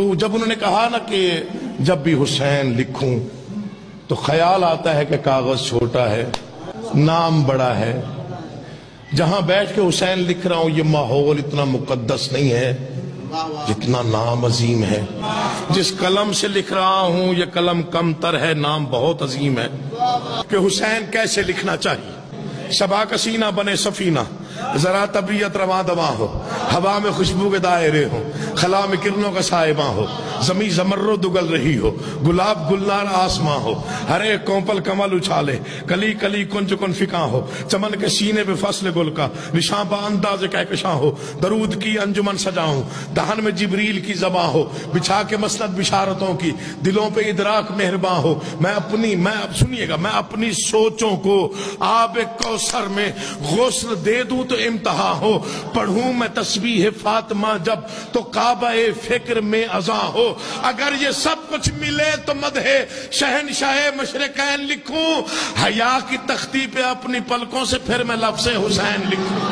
تو جب انہوں نے کہا نا کہ جب بھی حسین لکھوں تو خیال آتا ہے کہ کاغذ چھوٹا ہے، نام بڑا ہے، جہاں بیٹھ کے حسین لکھ رہا ہوں یہ ماحول اتنا مقدس نہیں ہے جتنا نام عظیم ہے، جس قلم سے لکھ رہا ہوں یہ قلم کم تر ہے، نام بہت عظیم ہے۔ کہ حسین کیسے لکھنا چاہیے؟ صبا کا سینہ بنے سفینہ، ذرا طبیعت رواں دواں ہو، ہوا میں خوشبو کے دائرے ہو، خلا میں کرنوں کا سائباں ہو، زمیں زمرد اگل رہی ہو، گلاب گلنار آسماں ہو، ہر ایک کومپل کمل اچھالے، کلی کلی کنج کن فکاں ہو، چمن کے سینے پہ فصل گل کا نشاں با انداز کہکشاں ہو، درود کی انجمن سجاؤں، دہن میں جبریل کی زباں ہو، بچھا کے مسند بشارتوں کی، دلوں پہ ادراک مہرباں ہو، میں سنیے گا، میں اپنی سوچوں کو آب کوثر میں غسل دے دوں تو امتحان ہو، پڑھوں میں تسبیح فاطمہ جب تو کعبہ فکر میں اذاں ہو، اگر یہ سب کچھ ملے تو مدح شہنشاہ مشرقین لکھوں، حیا کی تختی پہ اپنی پلکوں سے پھر میں لفظ حسین لکھوں۔